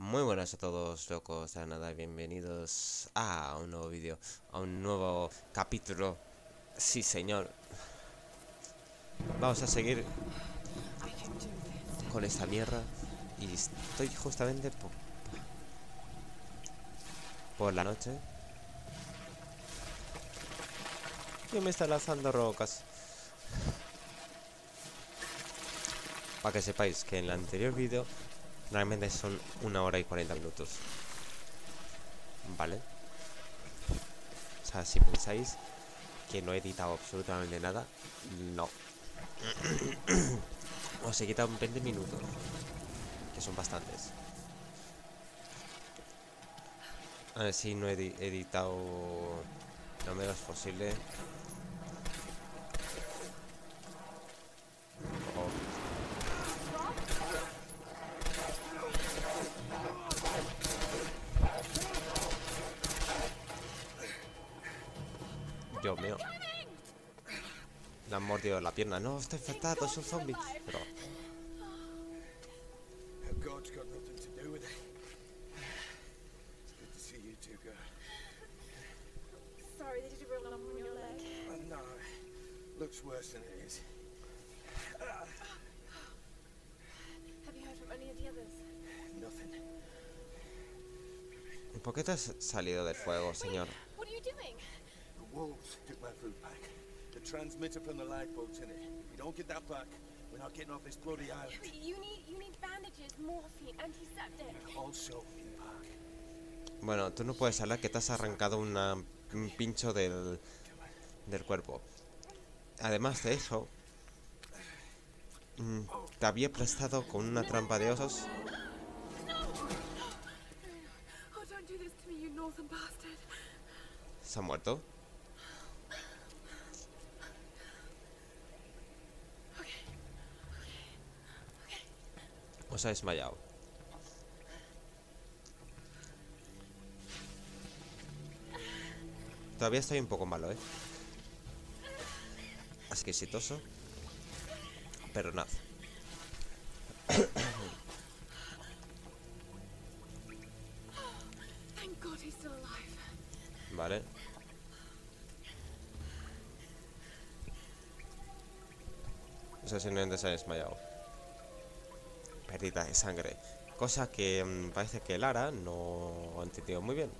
Muy buenas a todos, locos de la nada, bienvenidos a un nuevo vídeo, a un nuevo capítulo. Sí, señor. Vamos a seguir con esta mierda. Y estoy justamente por la noche. Y me está lanzando rocas. Para que sepáis que en el anterior vídeo realmente son 1 hora y 40 minutos. ¿Vale? O sea, si pensáis que no he editado absolutamente nada, no. Os he quitado 20 minutos, que son bastantes. A ver si no he editado lo menos posible. Oh, Dios mío. Le han mordido la pierna. No, está infectado, es un zombie. Pero, God's got nothing to do with it. It's good to see you two, girl. Sorry, they did a real lump on your leg. No, looks worse than it is. Have you heard from any of the others? Nothing. ¿por qué te has salido del fuego, señor? What are you doing? The wolves took my food pack. The transmitter from the lifeboat's in it. If we don't get that back, we're not getting off this bloody island. You need bandages, morphine, antiseptic. Also in the pack. Bueno, tú no puedes hablar que te has arrancado un pincho del cuerpo. Además de eso, te había prestado con una trampa de osos. Oh, don't do this to me, you northern bastard. ¿Se ha muerto? ¿O se ha desmayado? Todavía estoy un poco malo, exquisitoso. Pero nada. Thank God he's still alive. Vale. O sea, simplemente se ha desmayado. Pérdida de sangre. Cosa que parece que Lara no ha entendido muy bien.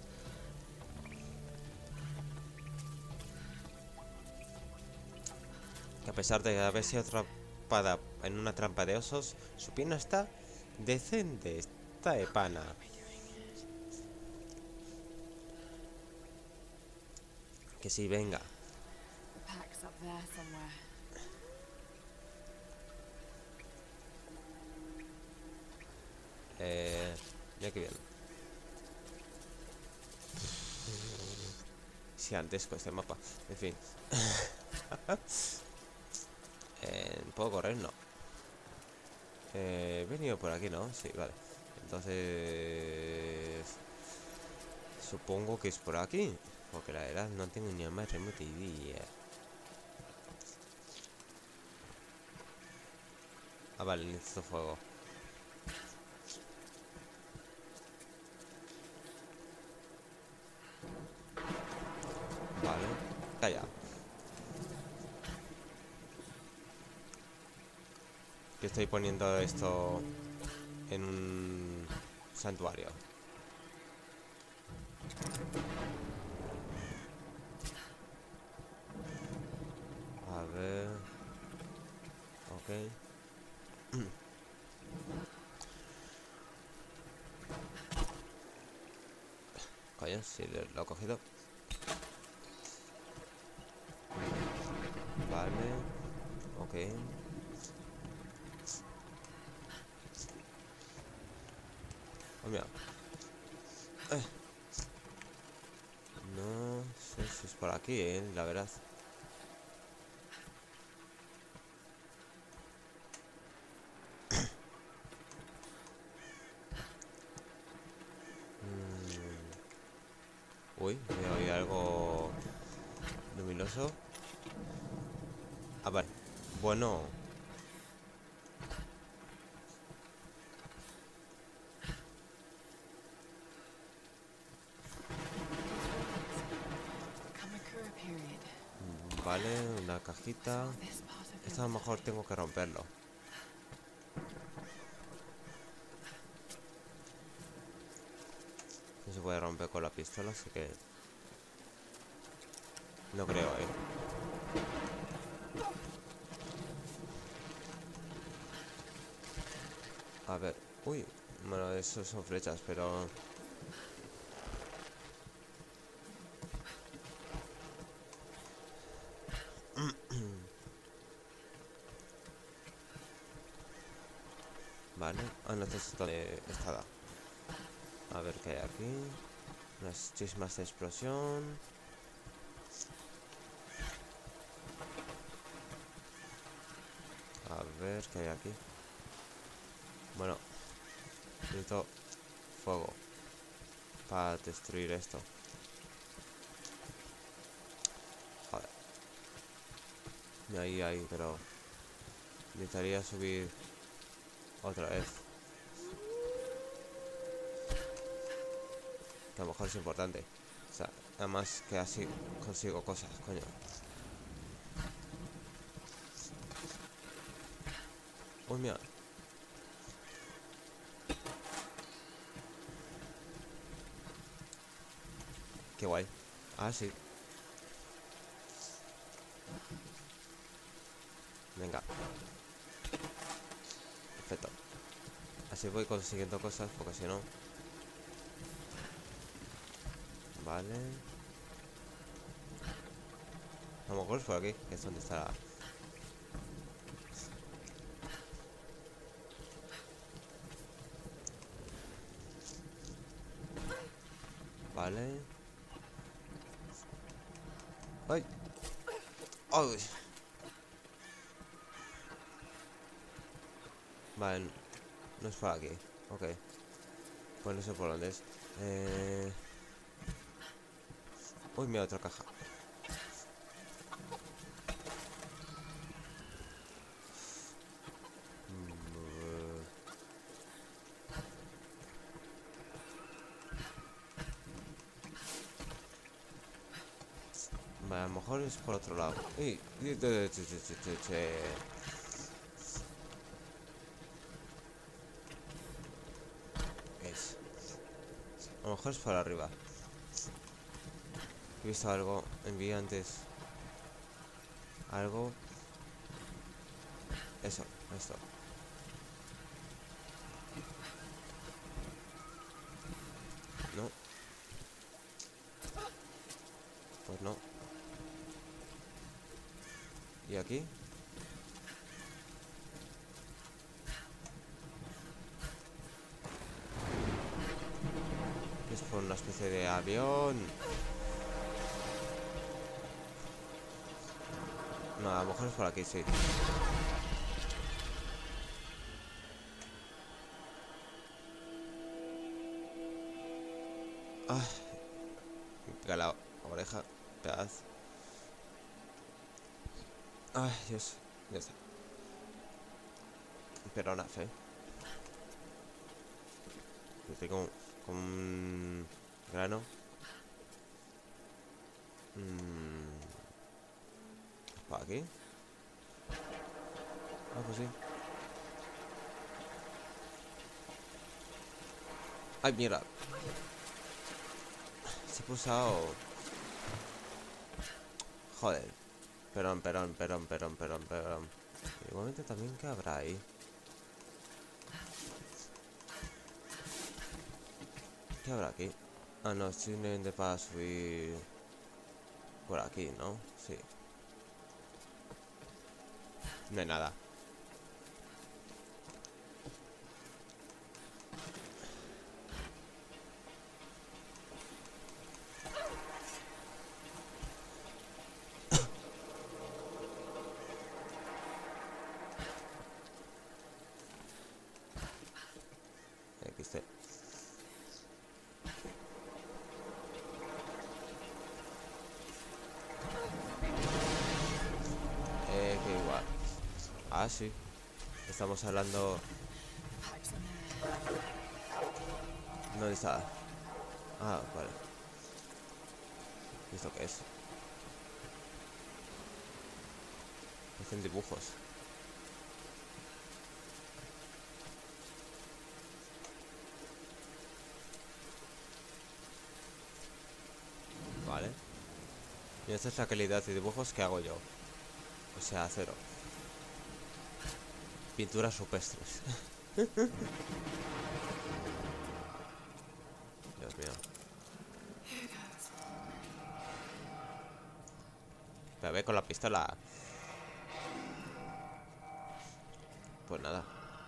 Que a pesar de haber sido atrapada en una trampa de osos, su pierna está decente, está de pana. Que sí, venga. The pack's up there somewhere. Mira que bien. Gigantesco este mapa. En fin. ¿Puedo correr? No. He venido por aquí, ¿no? Sí, vale. Entonces... supongo que es por aquí. Porque la verdad no tengo ni la más remota idea. Ah, vale, necesito fuego. Vale. Calla. Que estoy poniendo esto en un santuario. A ver. Ok. Coño, sí, lo he cogido. Vale. Ok. Oh, mira. No sé si es por aquí, la verdad. Uy, me oí algo luminoso. Ah, vale. Bueno. Vale, una cajita. Esto a lo mejor tengo que romperlo. No se puede romper con la pistola, así que... no creo, A ver... Uy, bueno, eso son flechas, pero... Vale, no, esto es donde estaba. A ver qué hay aquí. Unas chismas de explosión. A ver qué hay aquí. Bueno, necesito fuego para destruir esto. Joder. Ahí, pero necesitaría subir otra vez. Que a lo mejor es importante. O sea, además que así consigo cosas, coño. Uy, mira. Qué guay. Ah, sí. Venga. Perfecto. Así voy consiguiendo cosas, porque si no... Vale. A lo mejor es por aquí, que es donde está... Vale. ¡Ay! ¡Ay! Vale, no es por aquí. Ok. Pues no sé por dónde es. Uy, mira, otra caja. Vale, a lo mejor es por otro lado. Es. A lo mejor es por arriba. He visto algo. Envié antes. Algo. Eso, esto. No. Pues no. ¿Y aquí? Es por una especie de avión. No, a lo mejor es por aquí, sí. Ah, me pica la oreja. Pedazo. Ay, Dios. Ya está. Pero nada, fe. Estoy con un grano. ¿Para aquí? Ah, pues sí. ¡Ay, mierda! Se ha pulsado. Joder. Perdón. Igualmente también, ¿qué habrá ahí? ¿Qué habrá aquí? Ah, no, simplemente para subir por aquí, ¿no? Sí. No hay nada. XT. Que igual. Ah, sí. Estamos hablando... ¿Dónde está? Ah, vale. ¿Y esto qué es? Hacen dibujos. Vale. Y esta es la calidad de dibujos que hago yo. O sea, cero. Pinturas rupestres. Dios mío. Me ve con la pistola. Pues nada.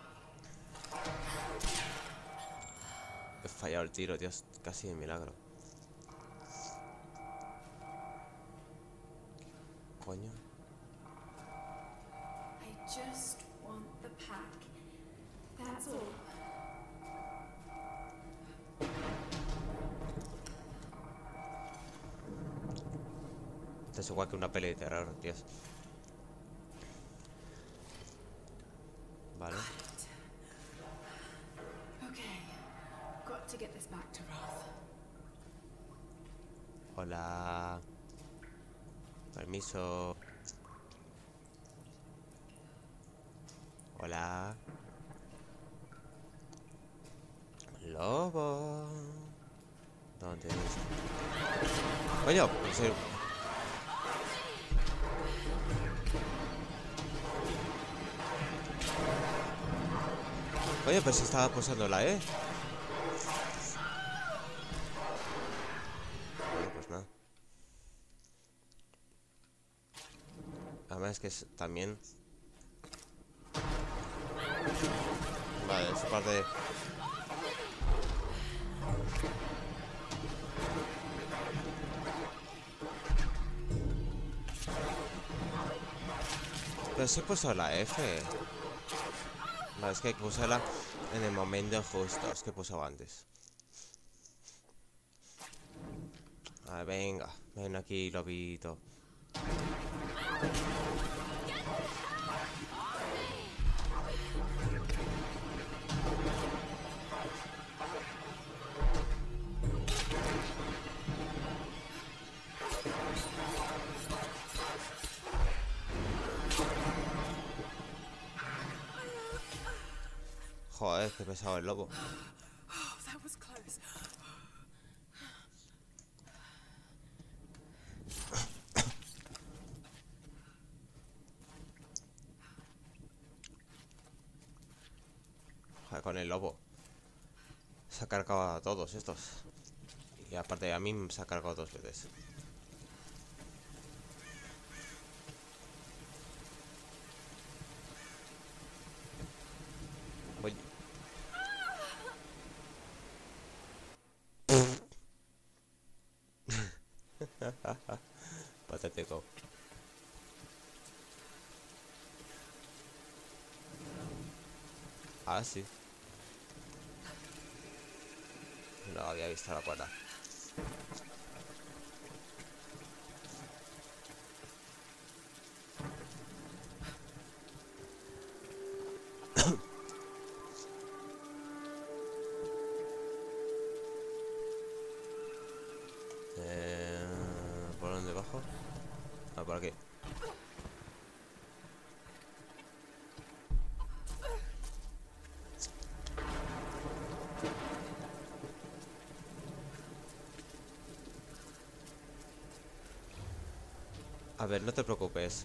He fallado el tiro, Dios. Casi de milagro. Coño. I just want the pack. That's all. Esto es igual que una peli de terror, Dios. Vale. Okay. Got to get this back to Roth. Hola. Permiso. Hola. Lobo. ¿Dónde está? Oye, en serio. Oye, pero si estaba pulsándola, ¿eh? Bueno, pues nada. Además es que es también... Vale, esa parte... Pero sí puso la F. Vale, es que puse la en el momento justo. Es que puso antes. A ver, venga. Ven aquí, lobito. Joder, qué pesado el lobo. Oh, that was close. Joder, con el lobo. Se ha cargado a todos estos. Y aparte a mí se ha cargado 2 veces. Oye. Patético. Ah, sí. No había visto la cuerda. ¿Por dónde bajo? Ah, por aquí. A ver, no te preocupes.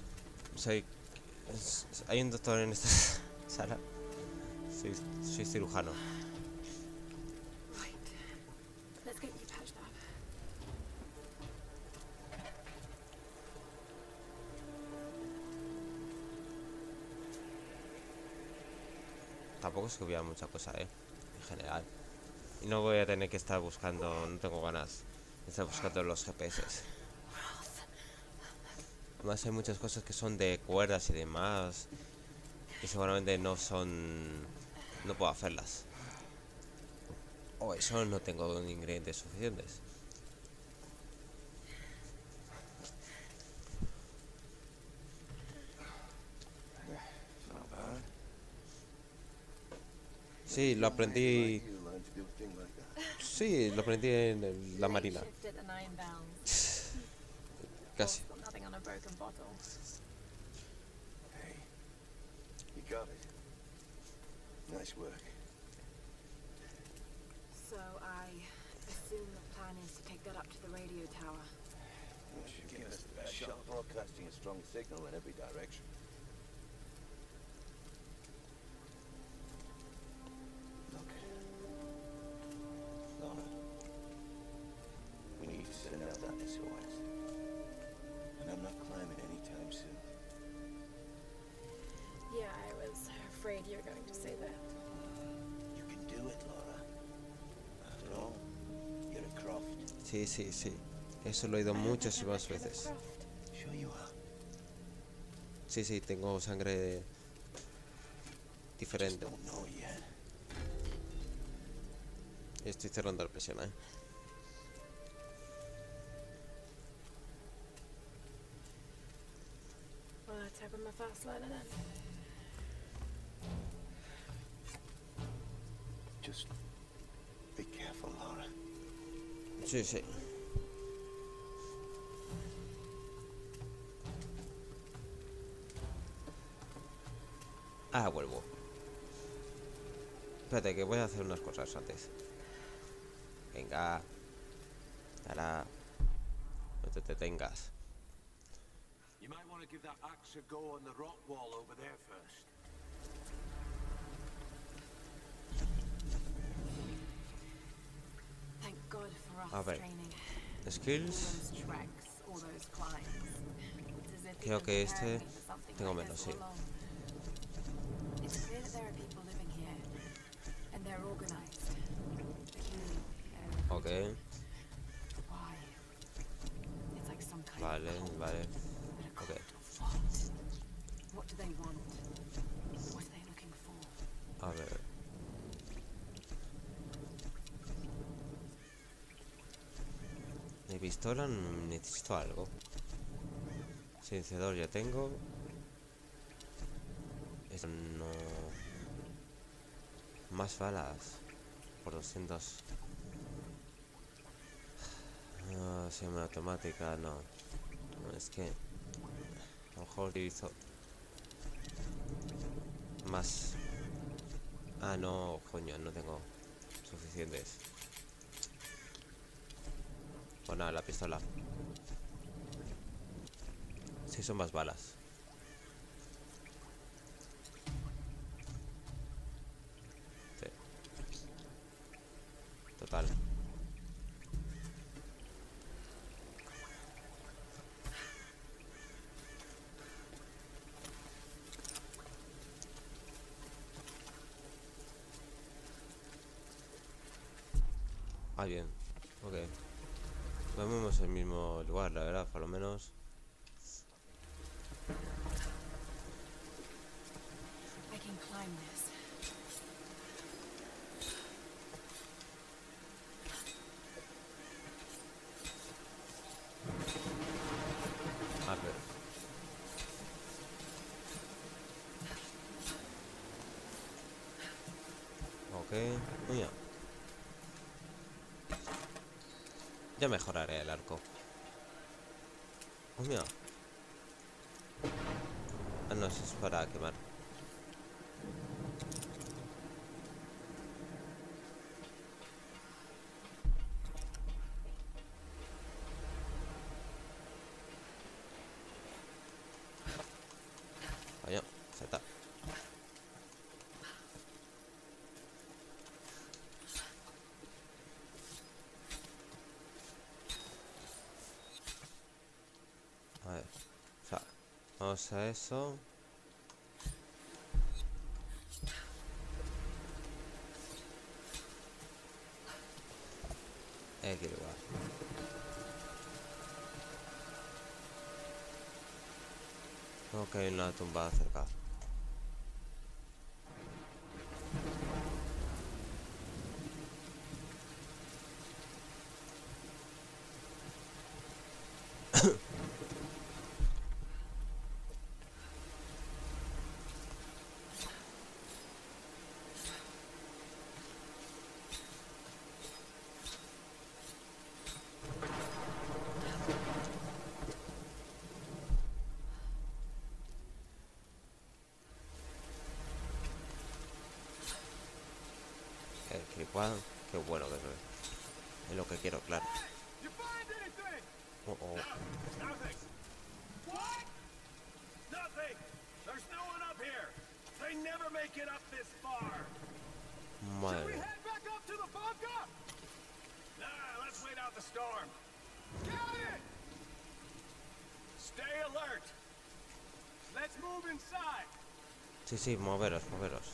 Hay un doctor en esta sala. Soy cirujano. Right. Let's get you patched up. Tampoco es que hubiera mucha cosa, en general. Y no voy a tener que estar buscando, no tengo ganas de estar buscando los GPS. Además hay muchas cosas que son de cuerdas y demás. Y seguramente no son... No puedo hacerlas. O eso no tengo ingredientes suficientes. Sí, lo aprendí... Sí, lo aprendí en la marina. Casi. You got it. Nice work. So I assume the plan is to take that up to the radio tower. That should give us the best shot broadcasting a strong signal in every direction. Look. Lara. We need to send out that SOS. And I'm not climbing anytime soon. Yeah, I was afraid you were going to say that. You can do it, Lara. After all, you're a Croft. Sí, sí, sí. Eso lo he oído muchísimas veces. Sure you are. Sí, sí, tengo sangre diferente. Don't know yet. Estoy cerrando la presión, ¿eh? Well, let's hope I'm a fast learner then. Just be careful, Lara. Sí, sí. Ah, vuelvo. Espérate, que voy a hacer unas cosas antes. Venga. Ahora. No te detengas. You might want to give that axe a go on the rock wall over there first. Thank God for us A ver. training. Skills. All those treks, all those climbs. It's as if Creo you've que been este preparing me for something tengo like menos, this sí. all along. It's clear that there are people living here, and they're organized. They're human. They're Ok. why? It's like some kind Vale, of cult. vale. But a cult Ok. of what? What do they want? What are they looking for? A ver. Mi pistola necesito algo. Silenciador ya tengo. Esto no. Más balas. Por 200. Semiautomática, no. No, es que. A lo mejor utilizo. Más. Ah, no, coño, no tengo suficientes. Pues nada, la pistola. Sí, son más balas. Sí. Total. Ah, bien. Ok. Vamos al mismo lugar, la verdad, por lo menos. I can climb this. A ver. Ok. Mira. Ya mejoraré el arco. Oh, mira. Ah, no, eso es para quemar. Vaya, ya está. A ver. O sea, vamos a eso. Que igual. Ok, hay una tumba cerca. espada. Qué bueno que se ve. Es lo que quiero, claro. Oh, oh. Nothing. What? Nothing. There's no one up here. They never make it up this far. Madre Should we mía. head back up to the bunker? Nah, let's wait out the storm. Got it. Stay alert. Let's move inside. Sí, sí, moveros, moveros.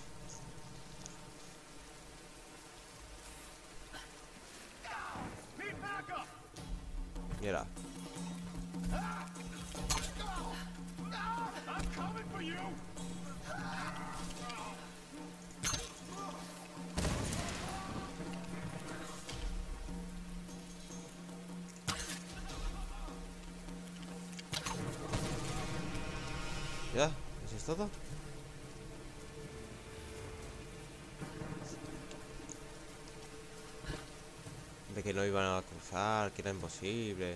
Need backup. Y ahora. I'm coming for you. ¿Ya? ¿Eso es todo? De que no iban a cruzar, que era imposible.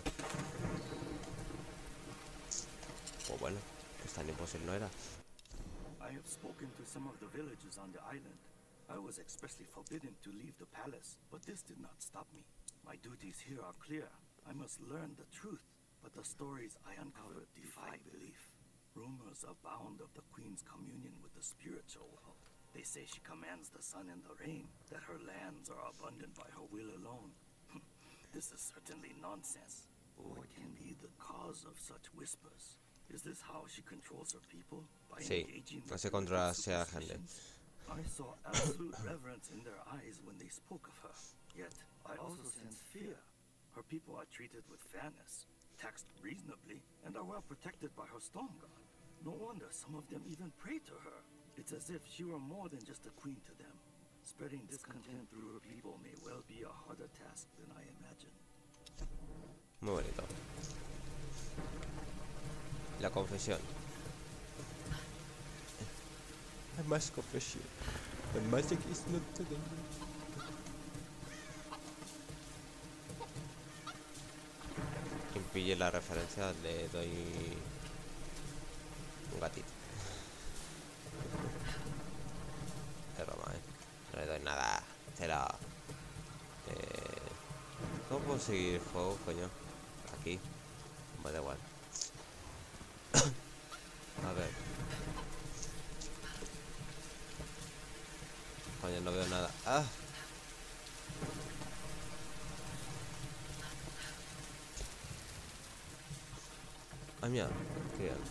Pues bueno, pues tan imposible no era. I have spoken to some of the villagers on the island. I was expressly forbidden to leave the palace, but this did not stop me. My duties here are clear. I must learn the truth, but the stories I uncovered defy belief. Rumors abound of the Queen's communion with the spiritual world. They say she commands the sun and the rain, that her lands are abundant by her will alone. This is certainly nonsense. What can be the cause of such whispers? Is this how she controls her people? By Sí, engaging no with se controla religious a gente. superstitions? I saw absolute reverence in their eyes when they spoke of her. Yet, I also sense fear. Her people are treated with fairness, taxed reasonably, and are well protected by her storm god. No wonder some of them even pray to her. It's as if she were more than just a queen to them. Spreading discontent through her people may well be a harder task than I imagined. Muy bonito. La confesión. I must confess you. The magic is not today. Quien pille la referencia le doy un gatito. Es broma, no le doy nada. Cero. ¿Cómo puedo seguir fuego, coño? Aquí. Me da igual. A ver. Coño, no veo nada. ¡Ah! ¡Ay, mira! Qué bien.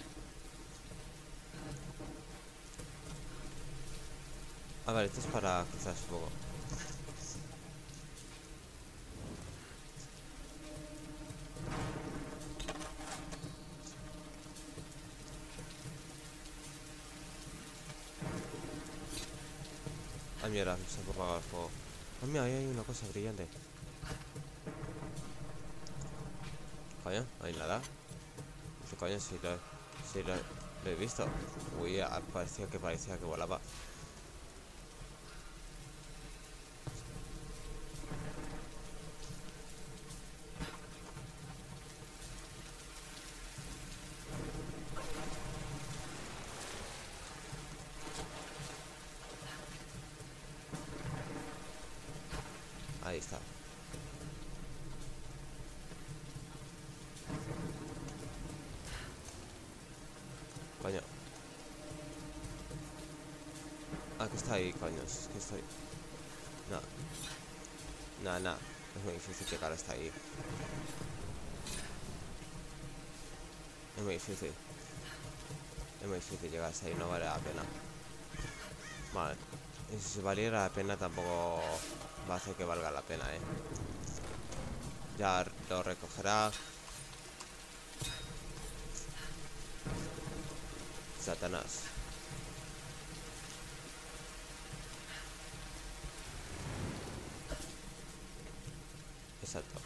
A ver, esto es para cruzar fuego. Ay, mira, se ha apagado el fuego. Ay, mira, ahí hay una cosa brillante. Coño, no hay nada. Dice, coño, si lo he visto. Uy, parecía que volaba. Ahí está. Coño. Ah, que está ahí, coño. Es que estoy... No. Nada. Es muy difícil llegar hasta ahí. Es muy difícil. Es muy difícil llegar hasta ahí. No vale la pena. Vale. Y si valiera la pena tampoco va a hacer que valga la pena, Ya lo recogerá Satanás. Exacto.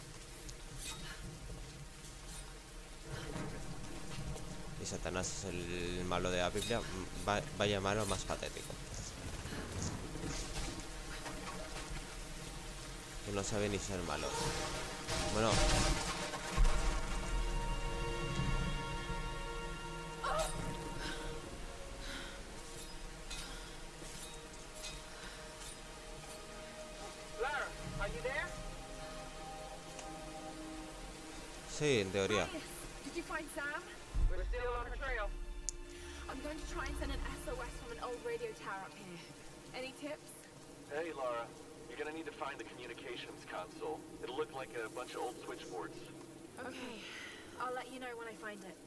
Y Satanás es el malo de la Biblia. Vaya malo más patético. Que no sabe ni ser malo. Bueno. Sí, en teoría. Did you find Sam? We're still on her trail. I'm going to try and send an SOS from an old radio tower up here. Any tips? Hey, Lara. You're gonna need to find the communications console. It'll look like a bunch of old switchboards. Okay. I'll let you know when I find it.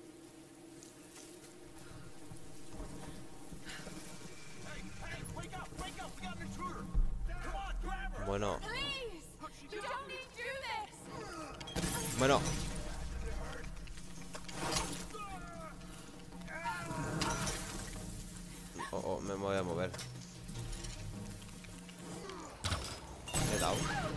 Wake up! Wake up! We got an intruder! Come on, grab her! Bueno, Please! You don't need to do this! bueno. Oh, me voy a mover. Le he dado.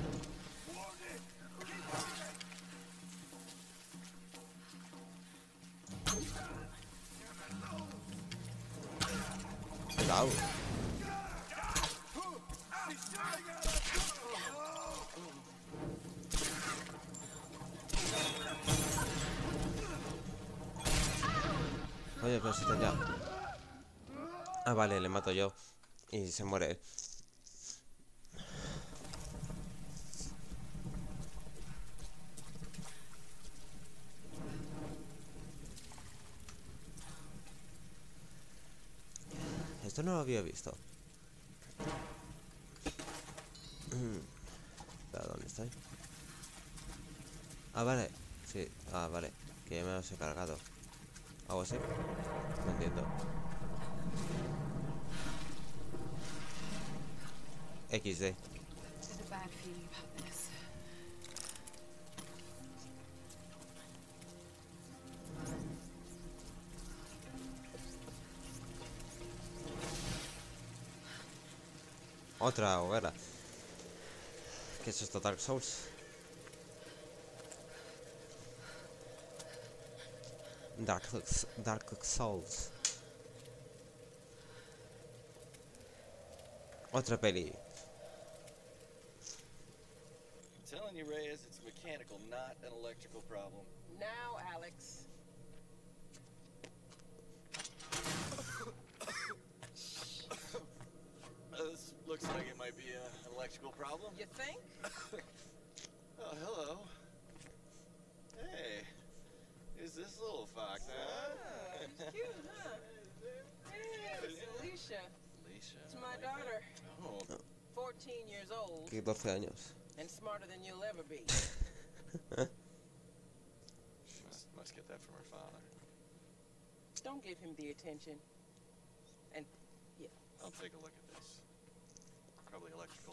Le he dado. Oye, pero si está ya. Ah, vale, le mato yo. Y se muere él. Esto no lo había visto. ¿Pero dónde estoy? Ah, vale. Sí, ah, vale. Que ya me los he cargado. ¿Algo así? No entiendo. XD. There's a bad feeling about this. Otra hoguera. ¿Qué es esto? Dark Souls. Dark Souls. Otra peli. I'm telling you, Reyes, it's mechanical, not an electrical problem. Now, Alex. This looks like it might be an electrical problem. You think? Oh, hello. Hey, who's this little fox, huh? She's cute, huh? Hey, it's Alicia. Alicia. It's my daughter. Oh, 14 years old Que 12 años. and smarter than you'll ever be. she must get that from her father. Don't give him the attention. And, yeah. I'll take a look at this. Probably electrical.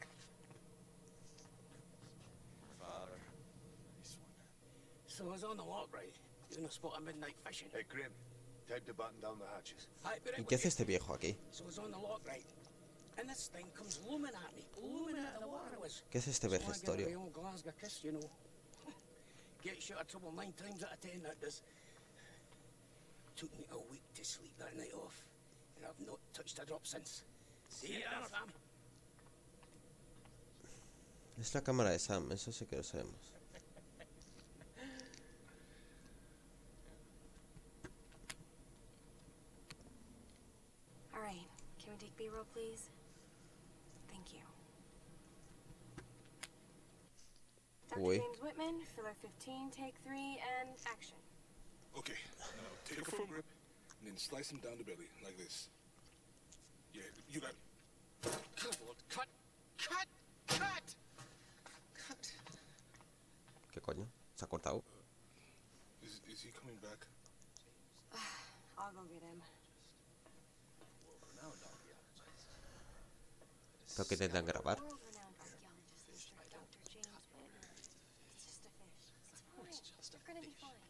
Her father. Nice one. So I was on the lock, right? Doing a spot of midnight fishing. Hey, Grim. Time to button down the hatches. Aye, but ¿Y qué hace este viejo aquí? So I was on the lock, right? And this thing comes looming at me. Looming out of the water I was. ¿Qué es este So I give it vejestorio? my old Glasgow kiss, you know. Get you out of trouble 9 times out of 10, that does. Took me a week to sleep that night off. And I've not touched a drop since. See you later, fam. Es la cámara de Sam, eso sí que lo sabemos. All right. Can we take B-roll, please? Thank you. Dr. Uy. James Whitman, filler 15, take 3, and action. Okay, now take a firm grip and then slice him down the belly like this. Yeah, you got it. Good Lord, cut! Cut! Cut! Cut! ¿Qué coño? ¿Se ha cortado? Is he coming back? I'll go get him. ¿Pero qué intentan grabar? World-renowned archaeologist, Mr. Dr. James Whitman. It's just a fish. It's fine. You're gonna be fine.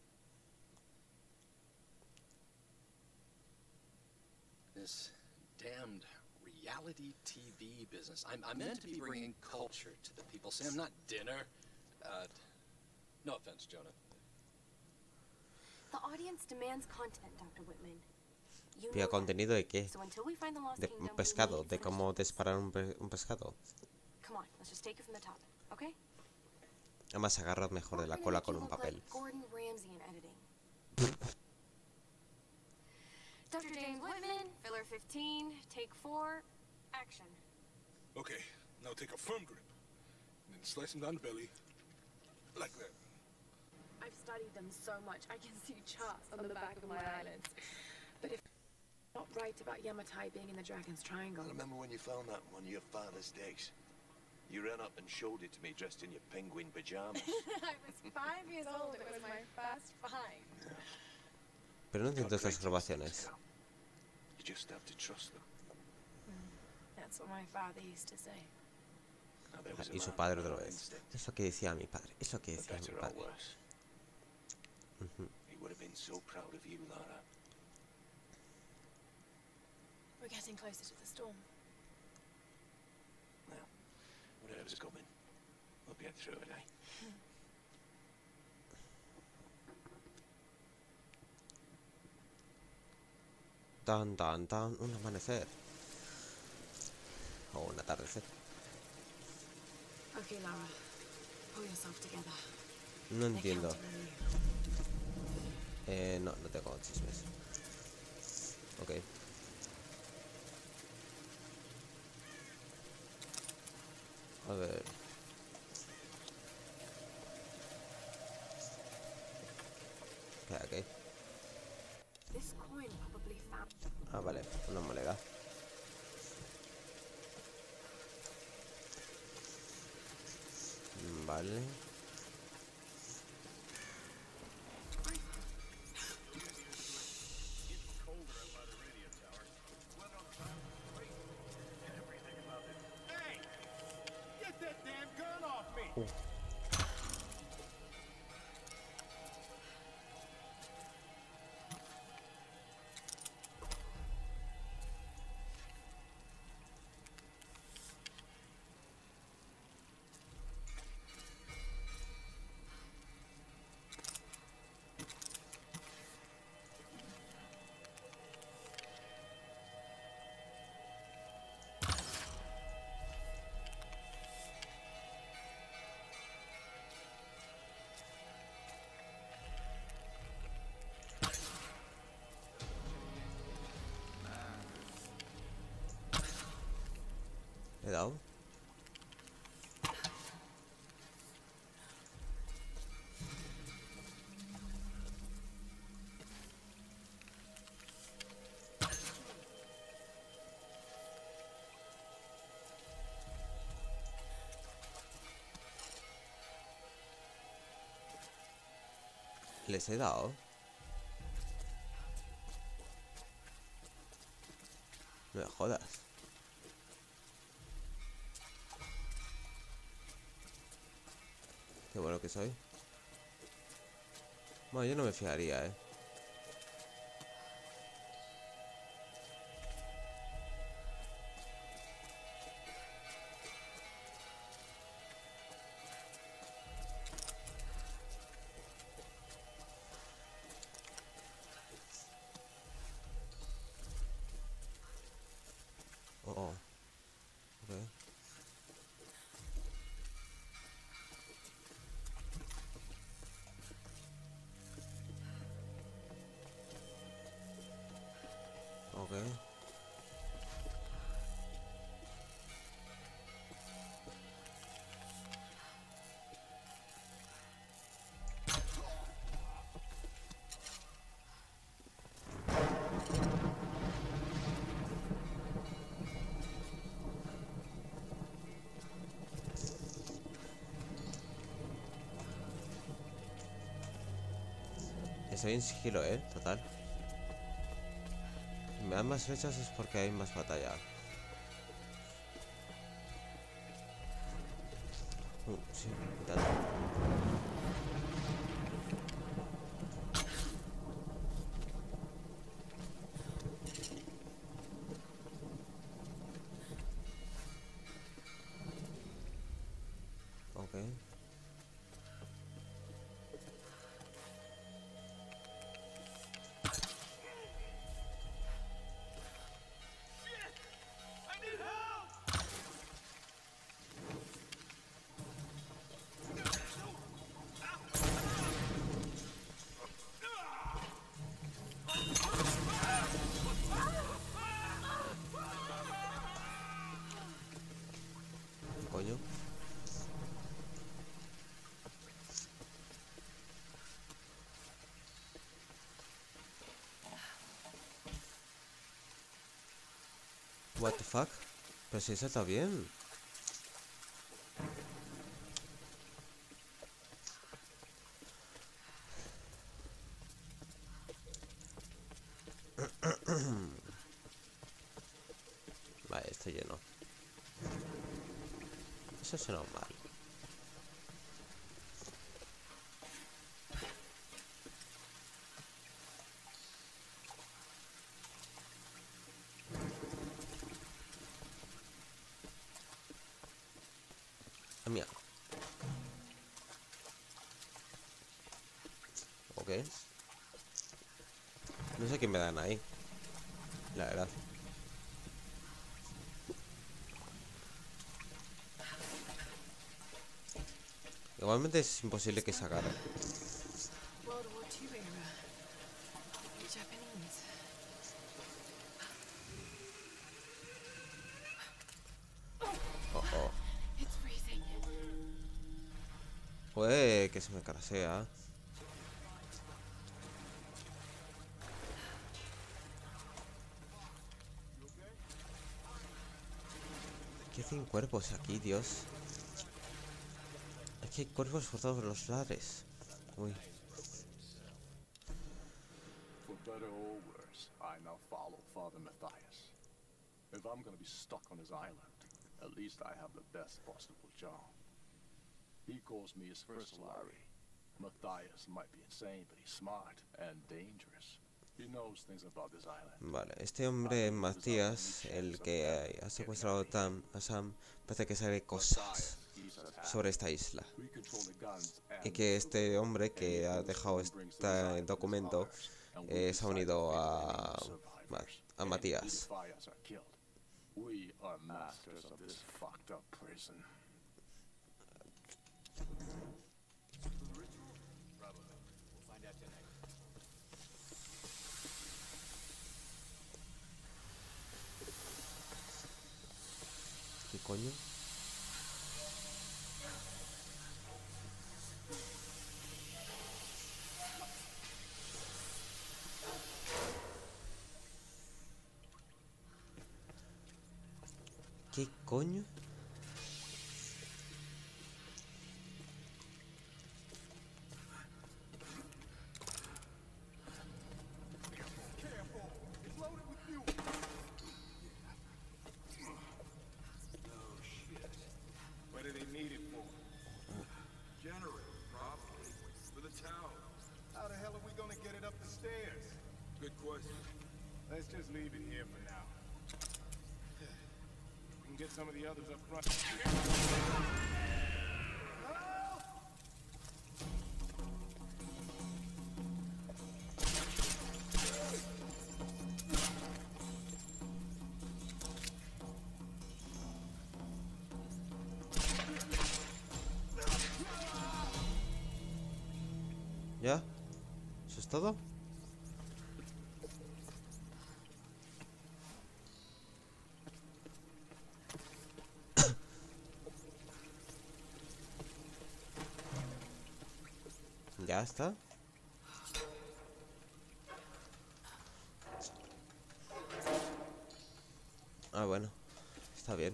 This damned reality TV business. I'm meant to be bringing culture to the people, Sam, not dinner. No offense, Jonah. The audience demands content, Dr. Whitman. You ¿Pero know that. contenido de qué? So until we find the lost De kingdom, un we pescado, need de fresh cómo stories. disparar un pescado. Come on, let's just take it from the top, okay? Además agarra mejor de la We're cola gonna con make un you look papel. like Gordon Ramsay in editing. Dr. James Whitman, filler 15, take 4, action. Okay, now take a firm grip and then slice him down the belly like that. I've studied them so much. I can see charts on the back of my islands. But if I'm not right about Yamatai being in the Dragon's Triangle. I remember when you found that on one of your father's decks. You ran up and showed it to me dressed in your penguin pajamas. I was 5 years old. It was my first find. Pero no entiendo estas grabaciones. You just have to trust them. That's what my father used to say. Y su padre otra vez. Eso que decía mi padre. Eso que decía mi padre. He would have been so proud of you, Lara. We're getting closer to the storm. Well, whatever's coming, we'll get through it, eh? Tan, tan, tan. Un amanecer. O un atardecer. Okay, Lara. Pull yourself together. No entiendo. No tengo chismes. Ok. A ver. ¿Qué hay aquí? This coin probably found. Ah, vale, una moneda. Vale. ¿Le he dado? ¿Les he dado? No me jodas. Qué bueno que soy. Bueno, yo no me fijaría, ¿eh? Oh, oh. Okay. Okay. Estoy en sigilo, total. Si me dan más flechas es porque hay más batalla. Sí, quitando. Ok. Coño. What the fuck? Pero si eso está bien. Vale, estoy lleno. Eso es normal. Ah, mira. Ok. No sé qué me dan ahí, la verdad. Igualmente es imposible que sacara. World War II era. Japanese. Oh, oh. It's freezing. Puede que se me carasea. ¿Qué hacen cuerpos aquí, Dios? Aquí hay cuerpos por todos los lares. Uy. For better or worse, I now follow Father Matthias. If I'm gonna be stuck on his island, at least I have the best possible job. He calls me his first Larry. Matthias might be insane, but he's smart and dangerous. He knows things about this island. Vale, este hombre Matías, el que ha secuestrado a Sam, parece que sabe cosas sobre esta isla. Y que este hombre que ha dejado este documento se ha unido a Matías. We are masters of this fucked up prison. ¿Qué coño? ¿Qué coño? What do they need it for? Generator, probably. For the tower. How the hell are we gonna get it up the stairs? Good question. Let's just leave it here for now. We can get some of the others up front. ¿Ya? ¿Eso es todo? Ya está. Ah, bueno. Está bien.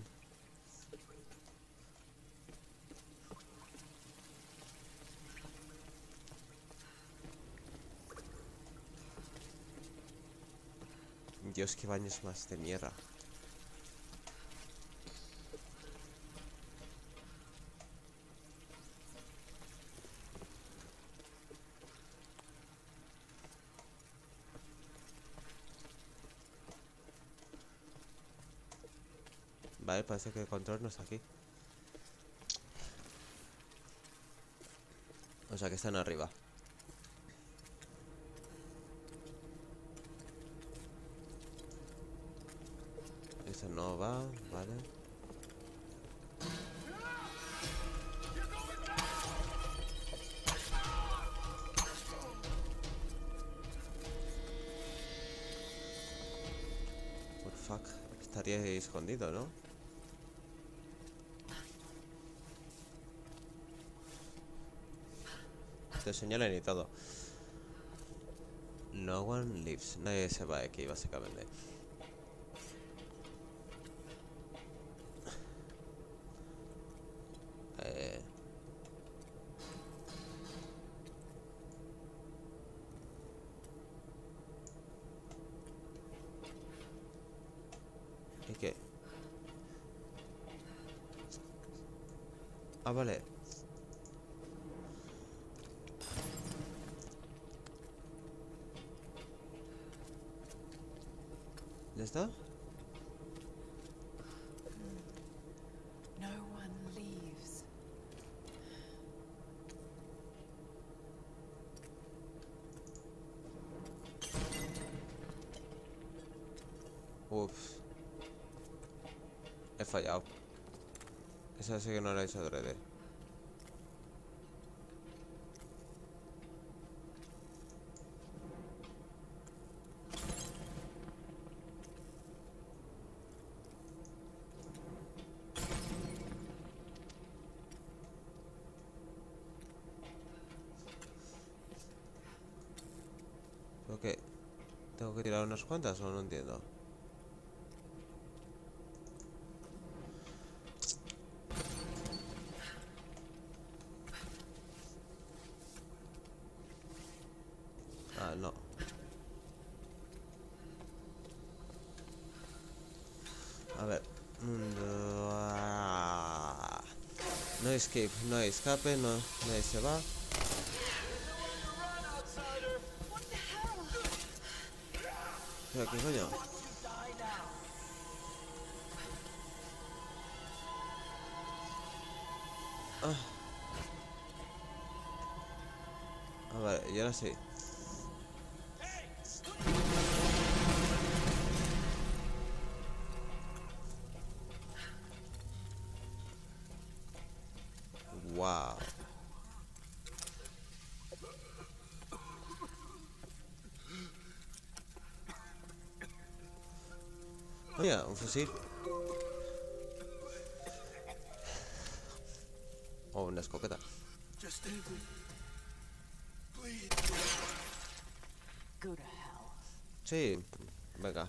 Dios, qué baños más de mierda. Vale, parece que el control no está aquí. O sea que están arriba. Eso no va, vale. What the fuck. Estaría ahí escondido, ¿no? Te señalan y todo. No one lives. Nadie se va de aquí, básicamente. qué? Ah, vale. ¿Ya está? No one leaves. Uf. He fallado. Esa sí que no la he hecho adrede. ¿Pero qué? ¿Tengo que tirar unas cuantas o no entiendo? Ah, no. A ver. No escape, no escape, no, nadie se va. ¿Pero qué coño? Ah. A ver, y ahora sí. Wow. Mira, un fusil. O una escopeta. Sí, venga.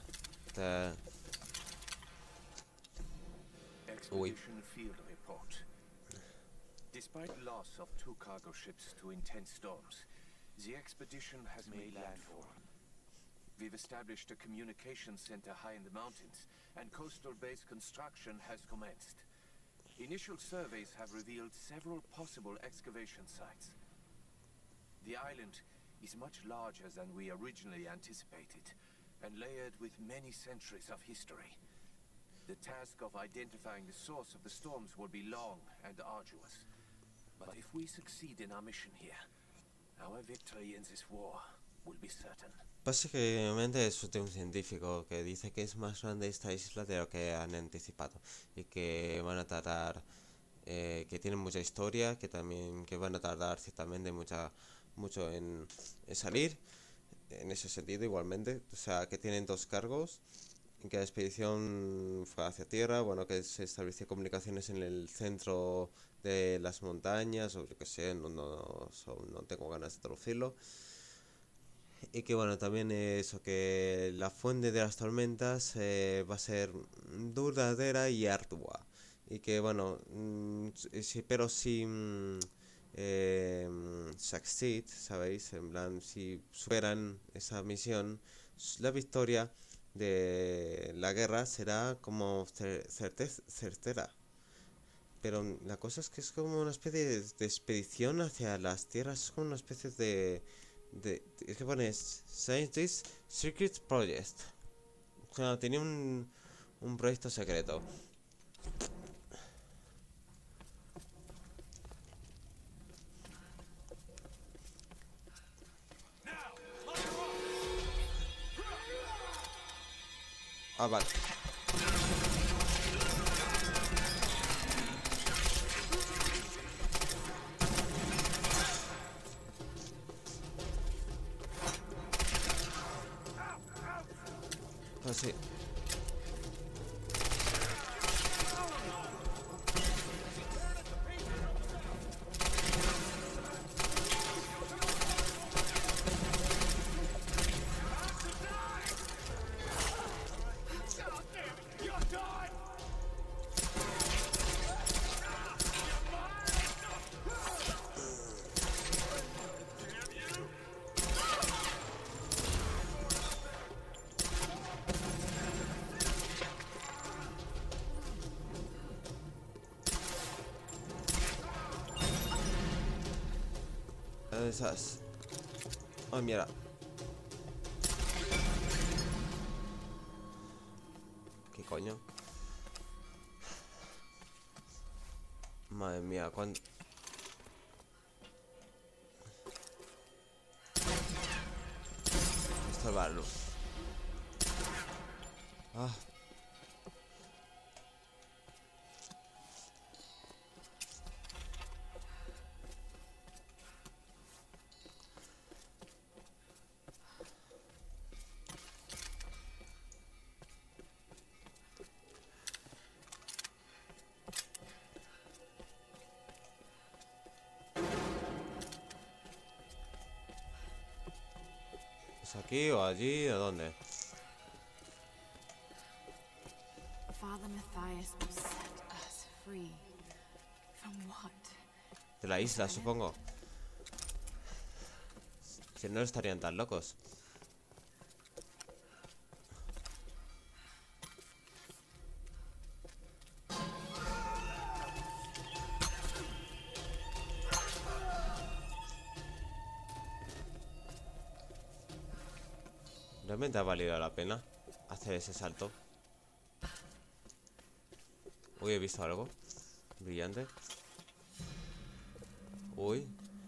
Expedition field report. Despite loss of 2 cargo ships to intense storms, the expedition has made landfall. We've established a communications center high in the mountains, and coastal base construction has commenced. Initial surveys have revealed several possible excavation sites. The island is much larger than we originally anticipated, and layered with many centuries of history. The task of identifying the source of the storms will be long and arduous. But if we succeed in our mission here, our victory in this war will be certain. Básicamente es de un científico que dice que es más grande esta isla de lo que han anticipado y que van a tardar, que tienen mucha historia, que también que van a tardar ciertamente mucho en salir, en ese sentido igualmente, o sea que tienen 2 cargos, que la expedición fue hacia tierra, bueno que se estableció comunicaciones en el centro de las montañas, o yo que sé, no tengo ganas de traducirlo. Y que bueno, también eso, que la fuente de las tormentas va a ser duradera y ardua. Y que bueno, pero si succeed, ¿sabéis? En plan, si superan esa misión, la victoria de la guerra será como certera. Pero la cosa es que es como una especie de expedición hacia las tierras, es como una especie de es que pone Scientist Secret Project. O sea, tenía un proyecto secreto. Ah, vale. Pues sí. ¿Dónde estás? Oh, mierda. ¿Qué coño? Madre mía, ¿cuándo? Esto va a la luz. Ah. ¿Es aquí o allí o dónde? Father Matthias will set us free. From what? De la isla, supongo. Si no estarían tan locos. ¿Realmente ha valido la pena hacer ese salto? Uy, he visto algo brillante. Uy.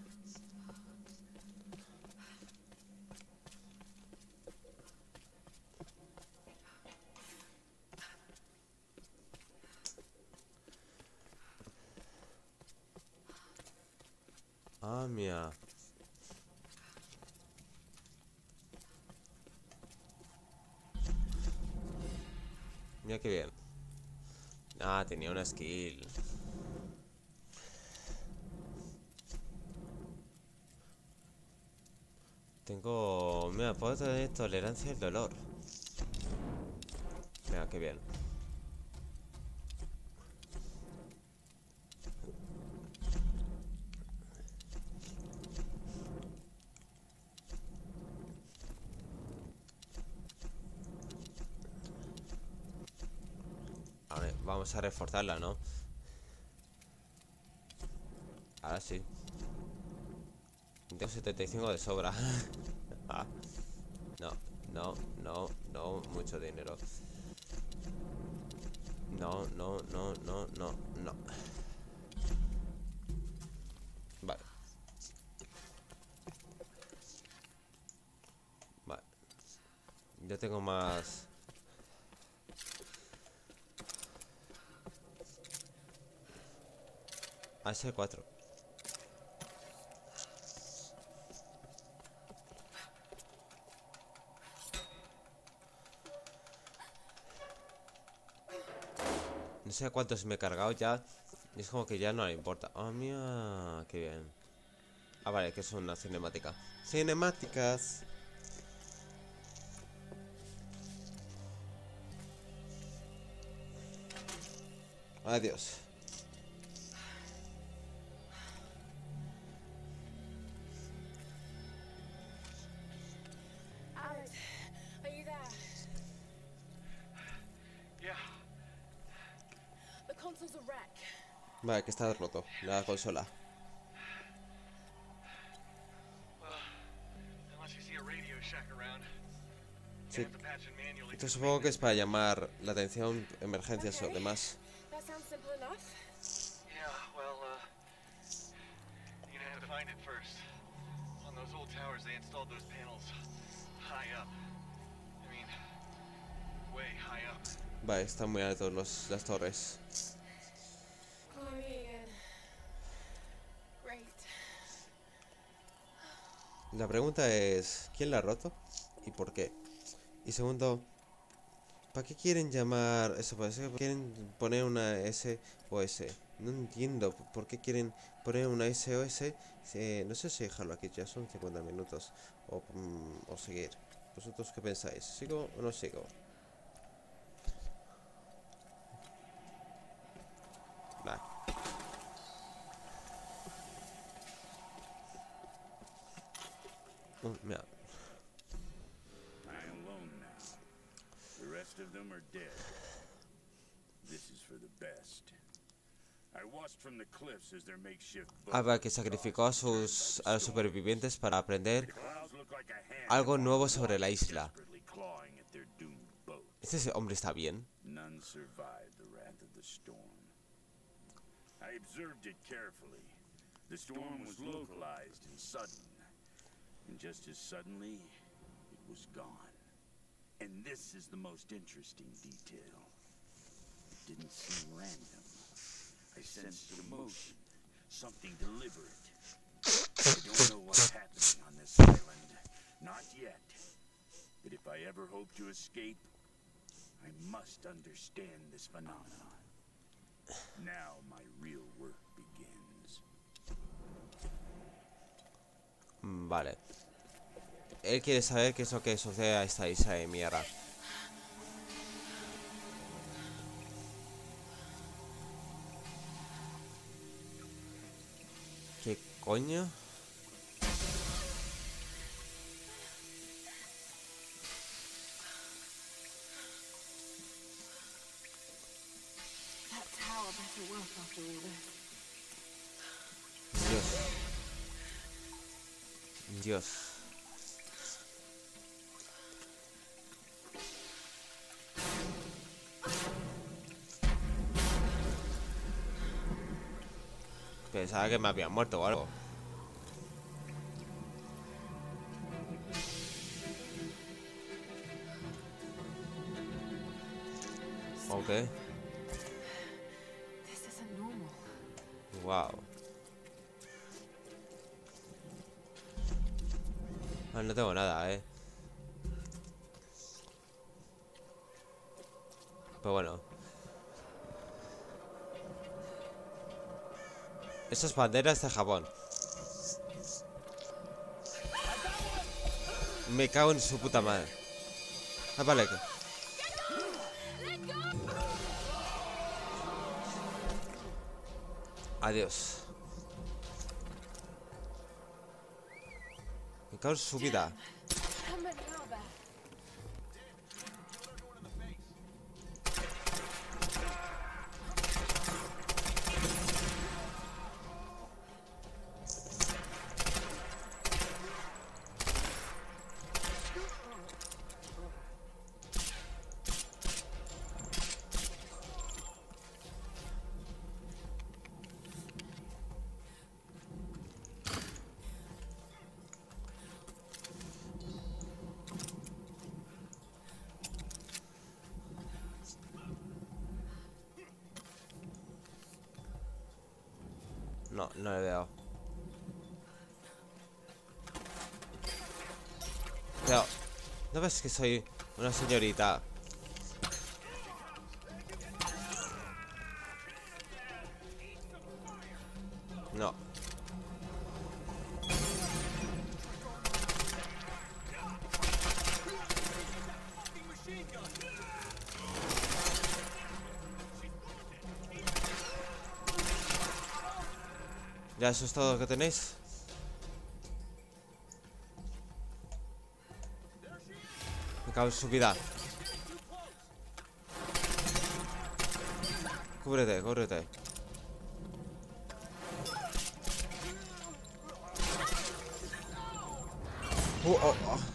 Ah, mía. Mira qué bien. Ah, tenía una skill. Tengo... Mira, puedo tener tolerancia al dolor. Mira, qué bien. A ver, vamos a reforzarla, ¿no? Ahora sí. Tengo 75 de sobra. Ah. No, no, no, no, mucho dinero. No, no, no, no, no, no. Vale. Vale. Yo tengo más... AS4. No sé a cuántos me he cargado ya. Y es como que ya no le importa. Oh, mía, qué bien. Ah, vale, que es una cinemática. Cinemáticas. Adiós. Alex, are you there? Yeah. The console's a wreck. Vale, que está roto la consola. Unless you see a Radio Shack around. Sí. Esto supongo que es para llamar la atención, emergencias o demás. That sounds simple enough. Yeah, well, you're gonna have to find it first. On those old towers, they installed those panels high up. I mean, way high up. Vale, están muy altos las torres. Climbing in. Great. La pregunta es, ¿quién la ha roto? ¿Y por qué? Y segundo, ¿para qué quieren llamar eso? ¿Para qué quieren poner una SOS? No entiendo por qué quieren poner una SOS. No sé si dejarlo aquí, ya son 50 minutos. O seguir. ¿Vosotros qué pensáis? ¿Sigo o no sigo? Vale. Mira. I am alone now. The rest of them are dead. This is for the best. I watched from the cliffs as their makeshift Alba que sacrificó a los supervivientes para aprender algo nuevo sobre la isla. ¿Este hombre está bien? None survived the wrath of the storm. I observed it carefully. The storm was localized and sudden. And just as suddenly, it was gone. And this is the most interesting detail. It didn't seem random. I sensed emotion, something deliberate. I don't know what's happening on this island. Not yet. But if I ever hope to escape, I must understand this phenomenon. Now my real work begins. Vale. Él quiere saber qué es lo que sucede a esta isla de mierda. ¿Qué coño? That tower better work after all this. Dios. Dios. Pensaba que me había muerto o algo. Ok. This isn't normal. Wow. Ah, no tengo nada, Pero bueno. Estas banderas de Japón. Me cago en su puta madre. Ah, vale. Adiós. Me cago en su vida. No, no le veo. Pero, ¿no ves que soy una señorita? No. ¿Ya eso es todo lo que tenéis? Me cago en su vida. Cúbrete, cúbrete. Oh.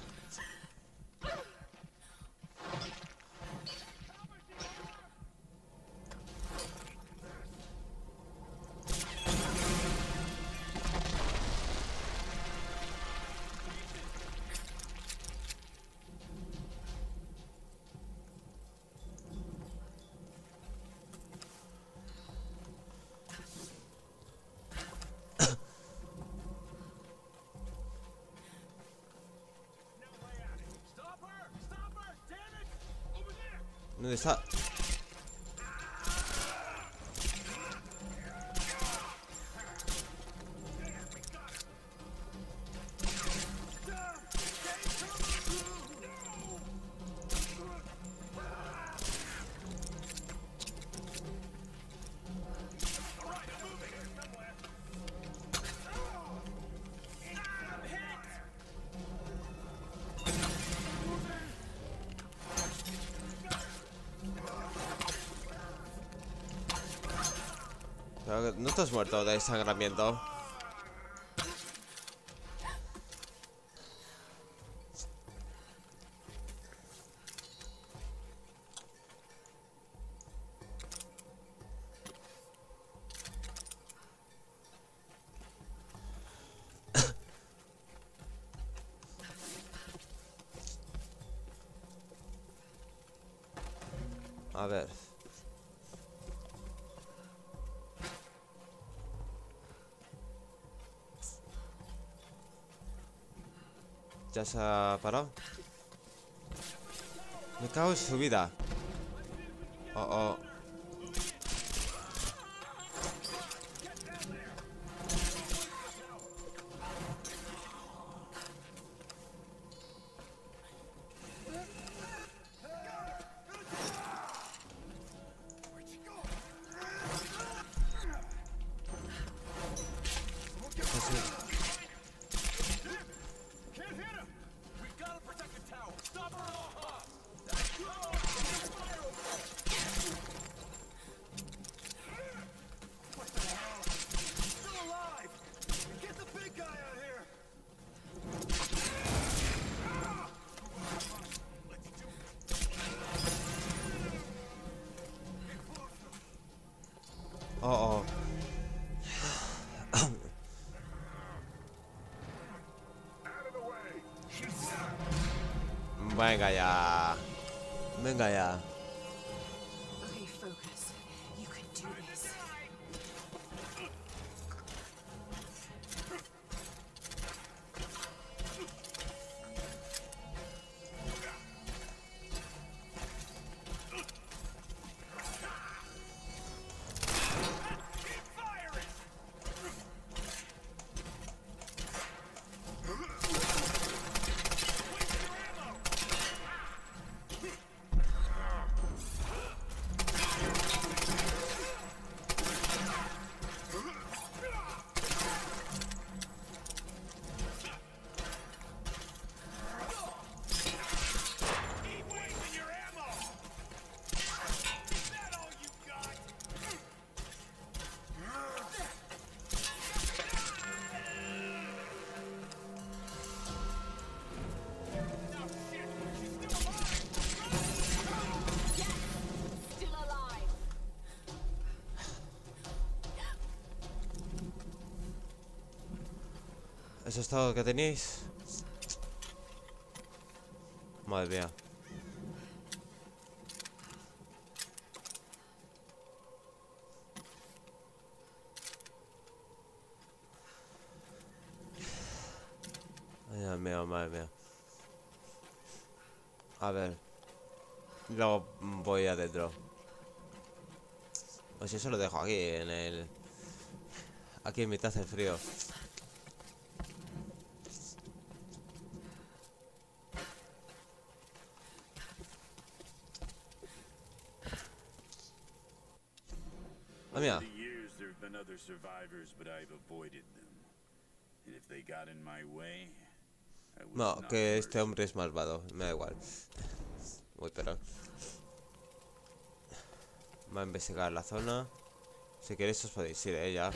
¿Dónde está? no estás muerto de desangramiento. A ver. ¿Ya se ha parado? Me cago en su vida. Oh, oh. Oh, oh. Venga ya. Venga ya. Okay, focus. You can do this. ¿Eso es todo lo que tenéis? Madre mía. Madre mía, madre mía. A ver. Luego voy adentro. O si eso lo dejo aquí en el... Aquí en mitad del frío. Over the years, there have been other survivors, but I've avoided them. And if they got in my way, I was No, not que este hombre es malvado. Me da igual. Uy, pero... Va a investigar la zona. Si queréis os podéis ir, ya.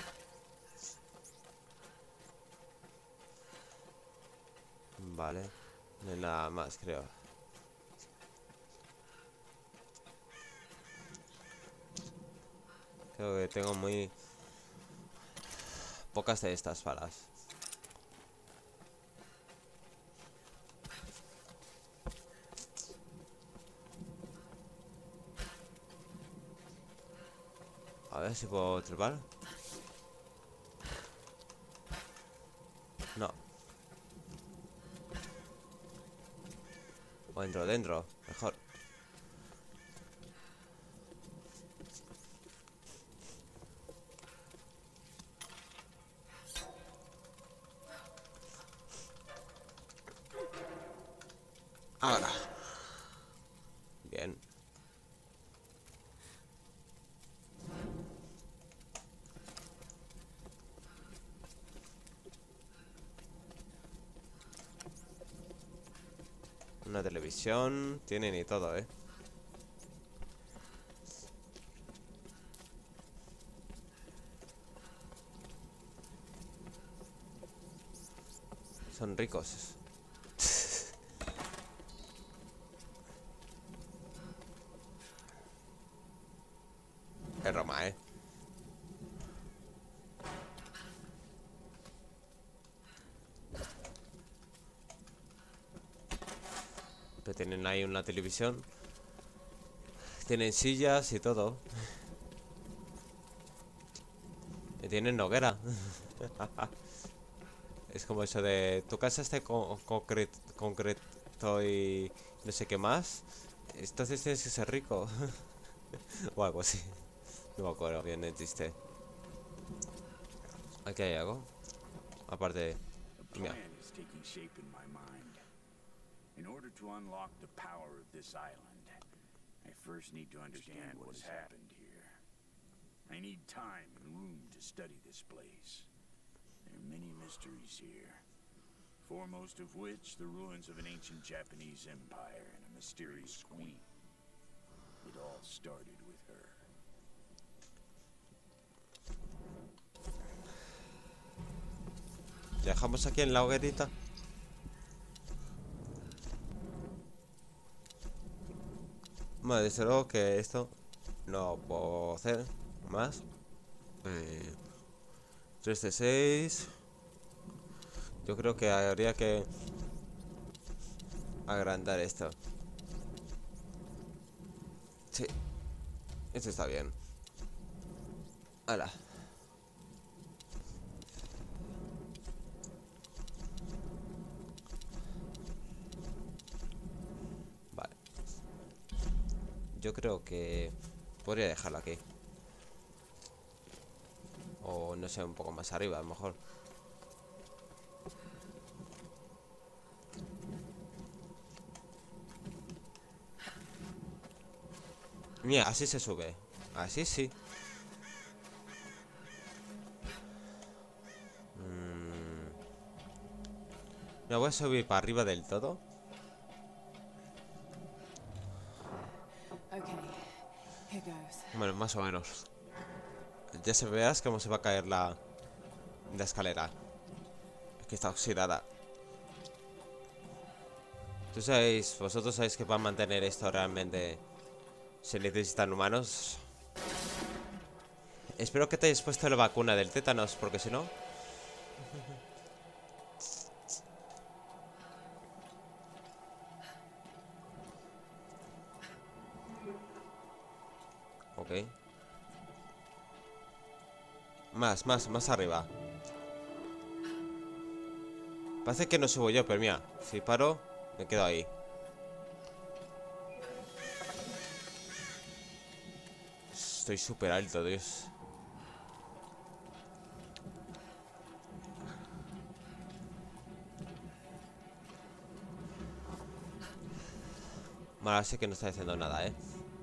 Vale. No hay nada más, creo. Creo que tengo muy... pocas de estas balas. A ver si puedo trepar. No. O dentro, mejor. Ahora. Bien. Una televisión. Tienen y todo, Son ricos. Es Roma, ¿eh? Pero tienen ahí una televisión. Tienen sillas y todo. Y tienen hoguera. Es como eso de... Tu casa está concreto y no sé qué más. Entonces tienes que ser rico. O algo así. No me acuerdo bien el chiste. Aquí hay algo. Aparte de... Mira. In order to unlock the power of this island, I first need to understand what has happened here. I need time and room to study this place. There are many mysteries here, foremost of which the ruins of an ancient Japanese empire and a mysterious queen. It all started with her. Dejamos aquí en la hoguerita. Bueno, desde luego que esto no puedo hacer más. 3 de 6. Yo creo que habría que agrandar esto. Sí, esto está bien. ¡Hala! Vale. Yo creo que podría dejarlo aquí. O no sé, un poco más arriba, a lo mejor. Mira, así se sube. Así sí. Me voy a subir para arriba del todo. Bueno, más o menos. Ya se veas cómo se va a caer la escalera. Es que está oxidada. Vosotros sabéis que para mantener esto realmente se necesitan humanos. Espero que te hayas puesto la vacuna del tétanos, porque si no... Ok. Más arriba. Parece que no subo yo, pero mira, si paro, me quedo ahí. Estoy súper alto, Dios. Vale, sé que no está haciendo nada, ¿eh?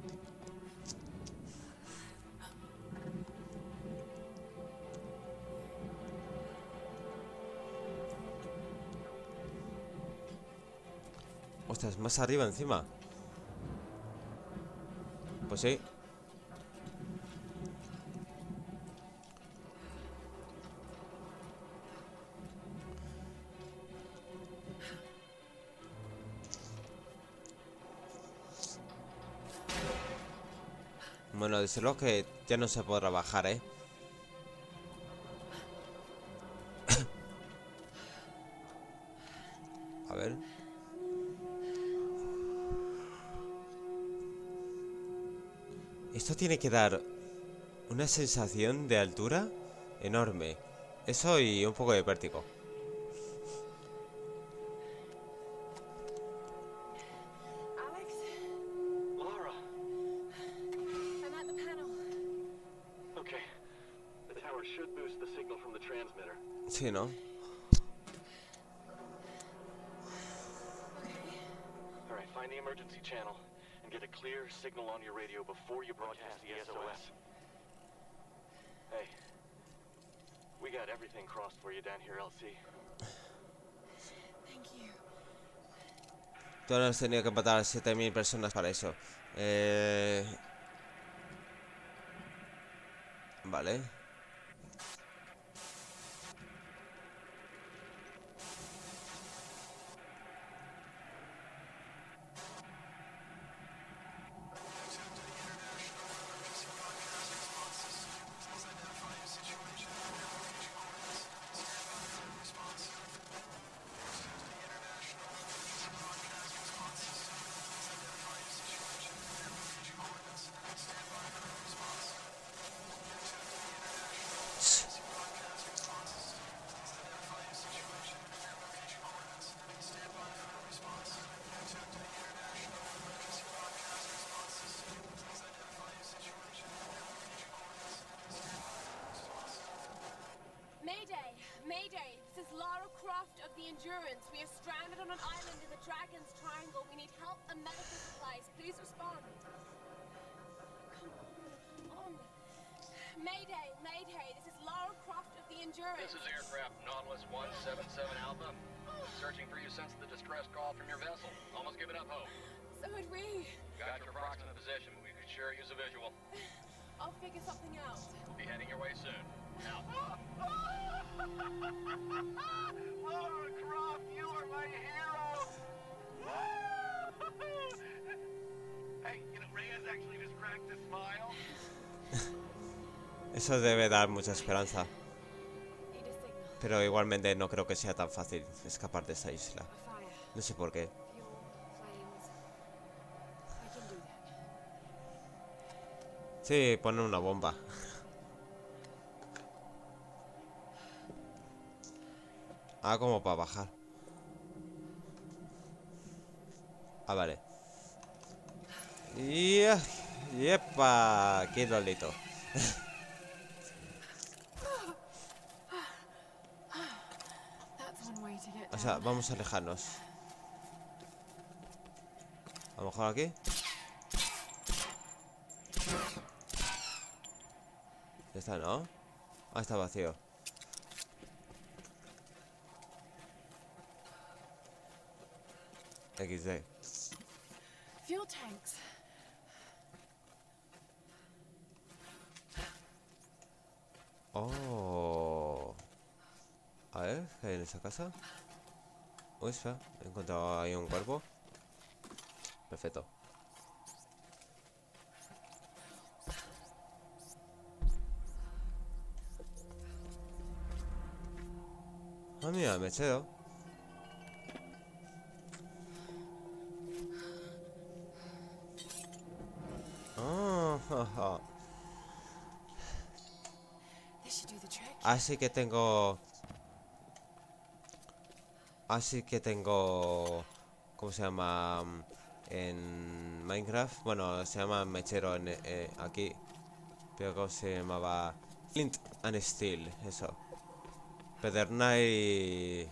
Ostras, más arriba encima. Pues sí. Bueno, desde luego que ya no se podrá bajar, ¿eh? A ver. Esto tiene que dar una sensación de altura enorme. Eso y un poco de vértigo. Sí, ¿no? Alright, find the emergency channel and get a clear signal on your radio before you broadcast the SOS. Hey, we got everything crossed for you down here, LC. Thank you. Tú no has tenido que matar a 7000 personas para eso. Vale. Mayday, this is Lara Croft of the Endurance. We are stranded on an island in the Dragon's Triangle. We need help and medical supplies. Please respond. Come on. Mayday, Mayday, this is Lara Croft of the Endurance. This is aircraft Nautilus 177 Alpha. Searching for you since the distress call from your vessel. Almost given up hope. So had we. Got your approximate position. We could sure use a visual. I'll figure something out. Be heading your way soon. Out. Lara Croft, you are my hero! Hey, you know, Reyes actually just cracked a smile. Eso debe dar mucha esperanza. Pero igualmente no creo que sea tan fácil escapar de esta isla. No sé por qué. Sí, pone una bomba. Ah, como para bajar. Ah, vale. ¡Yepa! ¡Qué rolito! O sea, vamos a alejarnos. A lo mejor aquí. Ya está, ¿no? Ah, está vacío. XD. Fuel tanks. Oh. A ver, ¿qué hay en esa casa? Uy, espera, he encontrado ahí un cuerpo. Perfecto. Ah, mira, mechero. Oh, Así que tengo... ¿Cómo se llama? En Minecraft. Bueno, se llama mechero en, aquí. Pero ¿cómo se llamaba? Flint and Steel, eso. Pedernal.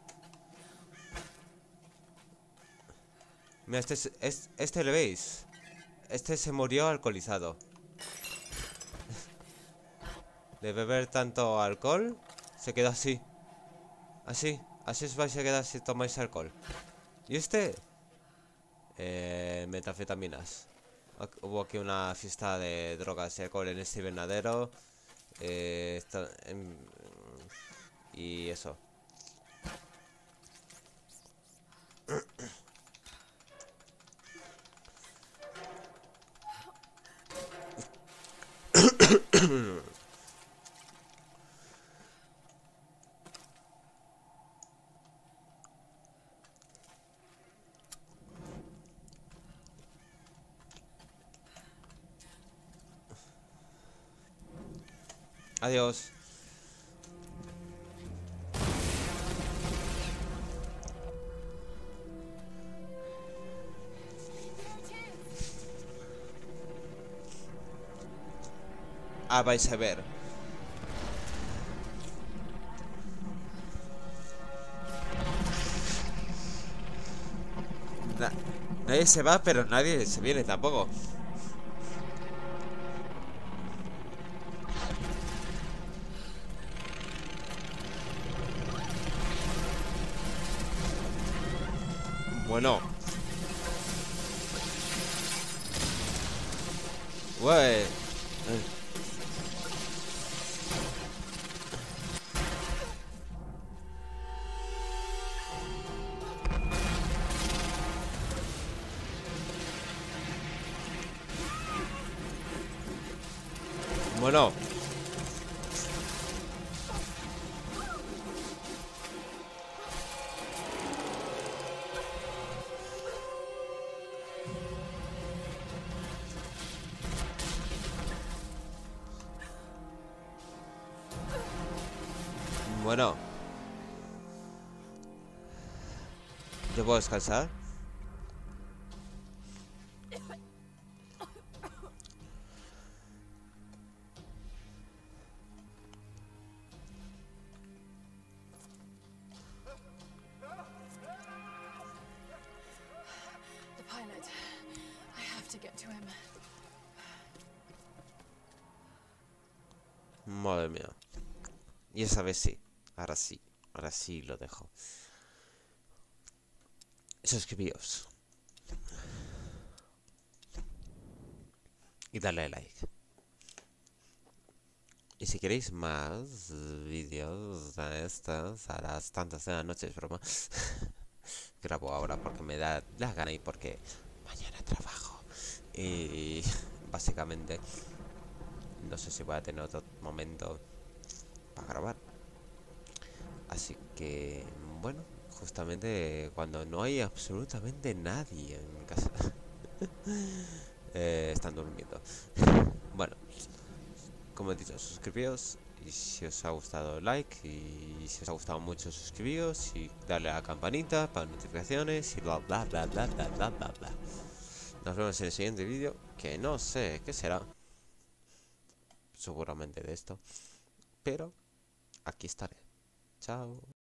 Mira, este le veis. Este se murió alcoholizado. De beber tanto alcohol, se quedó así. Así os vais a quedar si tomáis alcohol. ¿Y este? Metanfetaminas. Hubo aquí una fiesta de drogas y alcohol en este invernadero. Y eso. Adiós. Ah, vais a ver. Nadie se va, pero nadie se viene tampoco. Bueno. Güey. Bueno. Bueno. ¿Yo puedo descansar? to him. Madre mía. Y esa vez sí. Ahora sí. Ahora sí lo dejo. Suscribíos. Y darle like. Y si queréis más vídeos de estas a las tantas de la noche, es broma. Grabo ahora porque me da las ganas y porque mañana trabajo. Y básicamente no sé si voy a tener otro momento para grabar. Así que bueno, justamente cuando no hay absolutamente nadie en mi casa. Están durmiendo. Bueno, como he dicho, suscribíos. Y si os ha gustado, like. Y si os ha gustado mucho, suscribíos. Y darle a la campanita para notificaciones. Y bla bla bla bla bla bla bla bla. Nos vemos en el siguiente vídeo. Que no sé qué será. Seguramente de esto. Pero aquí estaré. Chao.